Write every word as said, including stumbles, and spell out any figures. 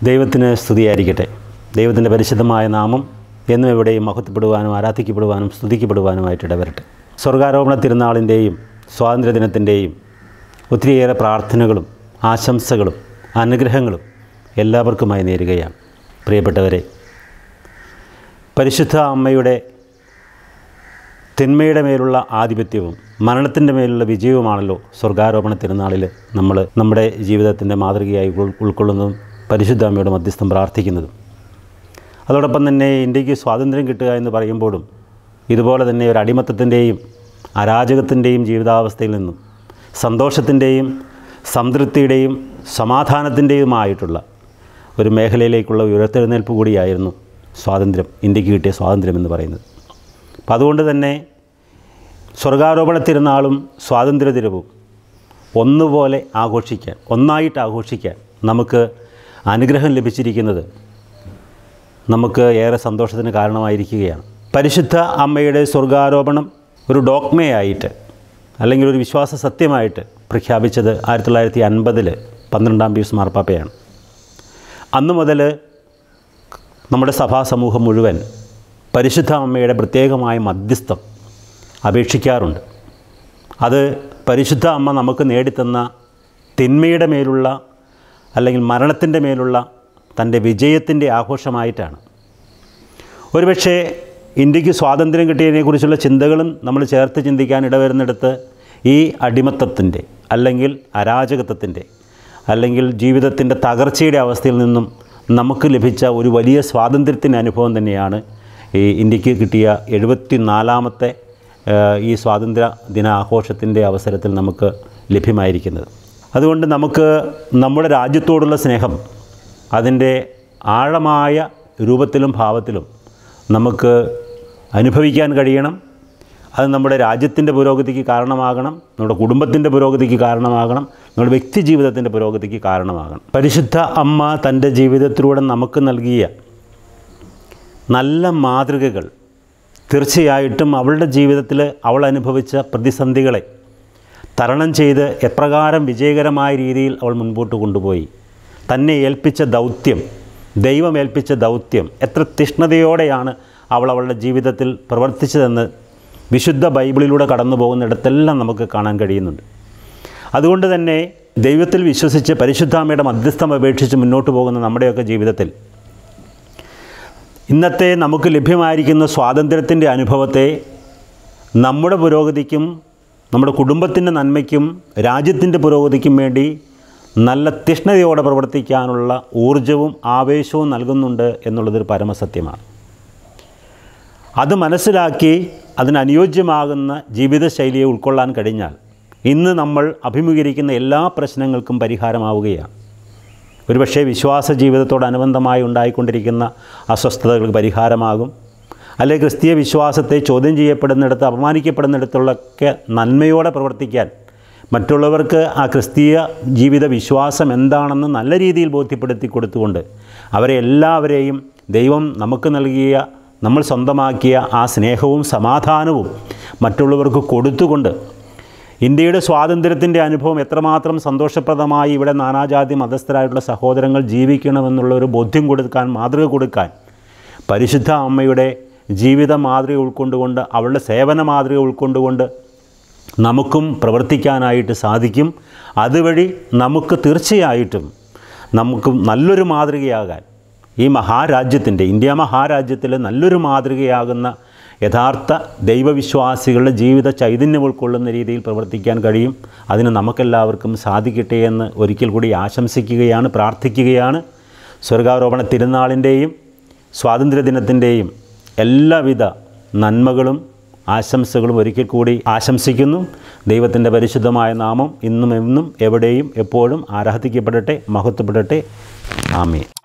ദൈവത്തിന് സ്തുതിയായിരിക്കട്ടെ. ദൈവത്തിൻ്റെ പരിശുദ്ധമായ നാമം എന്നും എവിടെയും മഹത്വപ്പെടുവാനും ആരാധിക്കപ്പെടുവാനും സ്തുതിക്കപ്പെടുവാനുമായിട്ട് ഇടവരട്ടെ. സ്വർഗാരോപണ തിരുനാളിൻ്റെയും സ്വാതന്ത്ര്യദിനത്തിൻ്റെയും ഒത്തിരിയേറെ പ്രാർത്ഥനകളും ആശംസകളും അനുഗ്രഹങ്ങളും എല്ലാവർക്കുമായി നേരുകയാണ്. പ്രിയപ്പെട്ടവരെ, പരിശുദ്ധ അമ്മയുടെ തിന്മയുടെ മേലുള്ള ആധിപത്യവും മരണത്തിൻ്റെ മേലുള്ള വിജയവുമാണല്ലോ സ്വർഗാരോപണ തിരുനാളിൽ നമ്മൾ നമ്മുടെ ജീവിതത്തിൻ്റെ മാതൃകയായി ഉൾക്കൊള്ളുന്നതും പരിശുദ്ധ അമ്മയുടെ മധ്യസ്ഥം പ്രാർത്ഥിക്കുന്നതും. അതോടൊപ്പം തന്നെ ഇന്ത്യക്ക് സ്വാതന്ത്ര്യം കിട്ടുക എന്ന് പറയുമ്പോഴും ഇതുപോലെ തന്നെ ഒരു അടിമത്തത്തിൻ്റെയും അരാജകത്തിൻ്റെയും ജീവിതാവസ്ഥയിൽ നിന്നും സന്തോഷത്തിൻ്റെയും സംതൃപ്തിയുടെയും സമാധാനത്തിൻ്റെയുമായിട്ടുള്ള ഒരു മേഖലയിലേക്കുള്ള ഉയർത്തെഴുന്നേൽപ്പ് കൂടിയായിരുന്നു സ്വാതന്ത്ര്യം, ഇന്ത്യക്ക് കിട്ടിയ സ്വാതന്ത്ര്യം എന്ന് പറയുന്നത്. അപ്പം അതുകൊണ്ട് തന്നെ സ്വർഗാരോപണ തിരുനാളും സ്വാതന്ത്ര്യദിനവും ഒന്നുപോലെ ആഘോഷിക്കാൻ, ഒന്നായിട്ട് ആഘോഷിക്കാൻ നമുക്ക് അനുഗ്രഹം ലഭിച്ചിരിക്കുന്നത് നമുക്ക് ഏറെ സന്തോഷത്തിന് കാരണമായിരിക്കുകയാണ്. പരിശുദ്ധ അമ്മയുടെ സ്വർഗാരോപണം ഒരു ഡോക്മയായിട്ട് അല്ലെങ്കിൽ ഒരു വിശ്വാസ സത്യമായിട്ട് പ്രഖ്യാപിച്ചത് ആയിരത്തി തൊള്ളായിരത്തി അൻപതിൽ പന്ത്രണ്ടാം പീയൂസ് മാർപ്പാപ്പയാണ്. അന്നു മുതൽ നമ്മുടെ സഭാ സമൂഹം മുഴുവൻ പരിശുദ്ധ അമ്മയുടെ പ്രത്യേകമായ മധ്യസ്ഥം അപേക്ഷിക്കാറുണ്ട്. അത് പരിശുദ്ധ അമ്മ നമുക്ക് നേടിത്തന്ന തിന്മയുടെ മേലുള്ള അല്ലെങ്കിൽ മരണത്തിൻ്റെ മേലുള്ള തൻ്റെ വിജയത്തിൻ്റെ ആഘോഷമായിട്ടാണ്. ഒരുപക്ഷെ ഇന്ത്യക്ക് സ്വാതന്ത്ര്യം കിട്ടിയതിനെക്കുറിച്ചുള്ള ചിന്തകളും നമ്മൾ ചേർത്ത് ചിന്തിക്കാൻ ഇടവരുന്നിടത്ത് ഈ അടിമത്തത്തിൻ്റെ അല്ലെങ്കിൽ അരാജകത്വത്തിൻ്റെ അല്ലെങ്കിൽ ജീവിതത്തിൻ്റെ തകർച്ചയുടെ അവസ്ഥയിൽ നിന്നും നമുക്ക് ലഭിച്ച ഒരു വലിയ സ്വാതന്ത്ര്യത്തിൻ്റെ അനുഭവം തന്നെയാണ് ഈ ഇന്ത്യക്ക് കിട്ടിയ എഴുപത്തി നാലാമത്തെ ഈ സ്വാതന്ത്ര്യ ദിനാഘോഷത്തിൻ്റെ അവസരത്തിൽ നമുക്ക് ലഭ്യമായിരിക്കുന്നത്. അതുകൊണ്ട് നമുക്ക് നമ്മുടെ രാജ്യത്തോടുള്ള സ്നേഹം അതിൻ്റെ ആഴമായ രൂപത്തിലും ഭാവത്തിലും നമുക്ക് അനുഭവിക്കാൻ കഴിയണം. അത് നമ്മുടെ രാജ്യത്തിൻ്റെ പുരോഗതിക്ക് കാരണമാകണം, നമ്മുടെ കുടുംബത്തിൻ്റെ പുരോഗതിക്ക് കാരണമാകണം, നമ്മുടെ വ്യക്തി ജീവിതത്തിൻ്റെ പുരോഗതിക്ക് കാരണമാകണം. പരിശുദ്ധ അമ്മ തൻ്റെ ജീവിതത്തിലൂടെ നമുക്ക് നൽകിയ നല്ല മാതൃകകൾ തീർച്ചയായിട്ടും അവളുടെ ജീവിതത്തിൽ അവൾ അനുഭവിച്ച പ്രതിസന്ധികളെ തരണം ചെയ്ത് എപ്രകാരം വിജയകരമായ രീതിയിൽ അവൾ മുൻപോട്ട് കൊണ്ടുപോയി, തന്നെ ഏൽപ്പിച്ച ദൗത്യം, ദൈവം ഏൽപ്പിച്ച ദൗത്യം എത്ര തീഷ്ണതയോടെയാണ് അവൾ അവളുടെ ജീവിതത്തിൽ പ്രവർത്തിച്ചതെന്ന് വിശുദ്ധ ബൈബിളിലൂടെ കടന്നു പോകുന്നിടത്തെല്ലാം നമുക്ക് കാണാൻ കഴിയുന്നുണ്ട്. അതുകൊണ്ട് തന്നെ ദൈവത്തിൽ വിശ്വസിച്ച് പരിശുദ്ധാമ്മയുടെ മധ്യസ്ഥം അപേക്ഷിച്ച് മുന്നോട്ട് പോകുന്ന നമ്മുടെയൊക്കെ ജീവിതത്തിൽ ഇന്നത്തെ നമുക്ക് ലഭ്യമായിരിക്കുന്ന സ്വാതന്ത്ര്യത്തിൻ്റെ അനുഭവത്തെ നമ്മുടെ പുരോഗതിക്കും നമ്മുടെ കുടുംബത്തിൻ്റെ നന്മയ്ക്കും രാജ്യത്തിൻ്റെ പുരോഗതിക്കും വേണ്ടി നല്ല തീഷ്ണതയോടെ പ്രവർത്തിക്കാനുള്ള ഊർജവും ആവേശവും നൽകുന്നുണ്ട് എന്നുള്ളതൊരു പരമസത്യമാണ്. അത് മനസ്സിലാക്കി അതിനനുയോജ്യമാകുന്ന ജീവിതശൈലിയെ ഉൾക്കൊള്ളാൻ കഴിഞ്ഞാൽ ഇന്ന് നമ്മൾ അഭിമുഖീകരിക്കുന്ന എല്ലാ പ്രശ്നങ്ങൾക്കും പരിഹാരമാവുകയാണ്. ഒരുപക്ഷെ വിശ്വാസ ജീവിതത്തോടനുബന്ധമായി ഉണ്ടായിക്കൊണ്ടിരിക്കുന്ന അസ്വസ്ഥതകൾക്ക് പരിഹാരമാകും. അല്ലെങ്കിൽ ക്രിസ്തീയ വിശ്വാസത്തെ ചോദ്യം ചെയ്യപ്പെടുന്നിടത്ത്, അപമാനിക്കപ്പെടുന്നിടത്തുള്ളൊക്കെ നന്മയോടെ പ്രവർത്തിക്കാൻ, മറ്റുള്ളവർക്ക് ആ ക്രിസ്തീയ ജീവിത വിശ്വാസം എന്താണെന്ന് നല്ല രീതിയിൽ ബോധ്യപ്പെടുത്തി കൊടുത്തുകൊണ്ട് അവരെ എല്ലാവരെയും ദൈവം നമുക്ക് നൽകിയ, നമ്മൾ സ്വന്തമാക്കിയ ആ സ്നേഹവും സമാധാനവും മറ്റുള്ളവർക്ക് കൊടുത്തുകൊണ്ട് ഇന്ത്യയുടെ സ്വാതന്ത്ര്യത്തിൻ്റെ അനുഭവം എത്രമാത്രം സന്തോഷപ്രദമായി ഇവിടെ നാനാജാതി മതസ്ഥരായിട്ടുള്ള സഹോദരങ്ങൾ ജീവിക്കണമെന്നുള്ള ഒരു ബോധ്യം കൊടുക്കാൻ, മാതൃക കൊടുക്കാൻ പരിശുദ്ധ അമ്മയുടെ ജീവിത മാതൃക ഉൾക്കൊണ്ടുകൊണ്ട്, അവളുടെ സേവന മാതൃക ഉൾക്കൊണ്ടുകൊണ്ട് നമുക്കും പ്രവർത്തിക്കാനായിട്ട് സാധിക്കും. അതുവഴി നമുക്ക് തീർച്ചയായിട്ടും നമുക്ക് നല്ലൊരു മാതൃകയാകാൻ, ഈ മഹാരാജ്യത്തിൻ്റെ, ഇന്ത്യ മഹാരാജ്യത്തിൽ നല്ലൊരു മാതൃകയാകുന്ന യഥാർത്ഥ ദൈവവിശ്വാസികളുടെ ജീവിത ചൈതന്യം ഉൾക്കൊള്ളുന്ന രീതിയിൽ പ്രവർത്തിക്കാൻ കഴിയും. അതിന് നമുക്കെല്ലാവർക്കും സാധിക്കട്ടെ എന്ന് ഒരിക്കൽ കൂടി ആശംസിക്കുകയാണ്, പ്രാർത്ഥിക്കുകയാണ്. സ്വർഗാരോപണ തിരുനാളിൻ്റെയും സ്വാതന്ത്ര്യദിനത്തിൻ്റെയും എല്ലാവിധ നന്മകളും ആശംസകളും ഒരിക്കൽ കൂടി ആശംസിക്കുന്നു. ദൈവത്തിൻ്റെ പരിശുദ്ധമായ നാമം ഇന്നും എന്നും എവിടെയും എപ്പോഴും ആരാധിക്കപ്പെടട്ടെ, മഹത്വപ്പെടട്ടെ. ആമേൻ.